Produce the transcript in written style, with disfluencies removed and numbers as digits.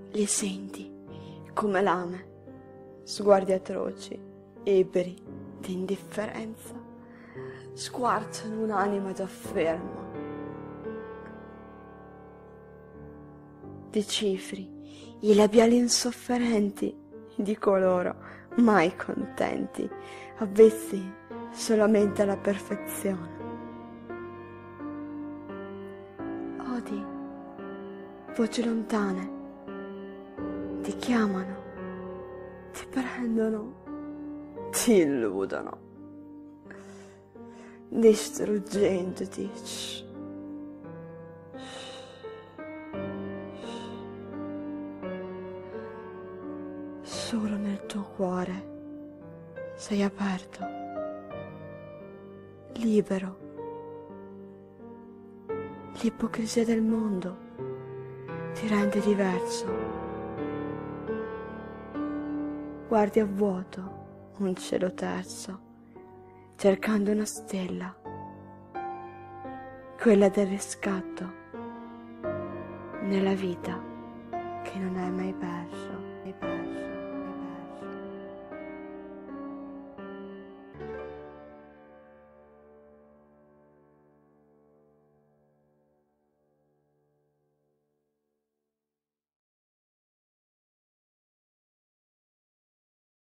li senti come lame, sguardi atroci, ebri di indifferenza, squarciano un'anima già ferma. Decifri i labiali insofferenti di coloro mai contenti, avvezzi solamente alla perfezione. Odi voci lontane, ti chiamano, ti prendono, ti illudono, distruggendoti. Solo nel tuo cuore sei aperto, libero. L'ipocrisia del mondo ti rende diverso. Guardi a vuoto un cielo terzo, cercando una stella, quella del riscatto, nella vita che non hai mai perso.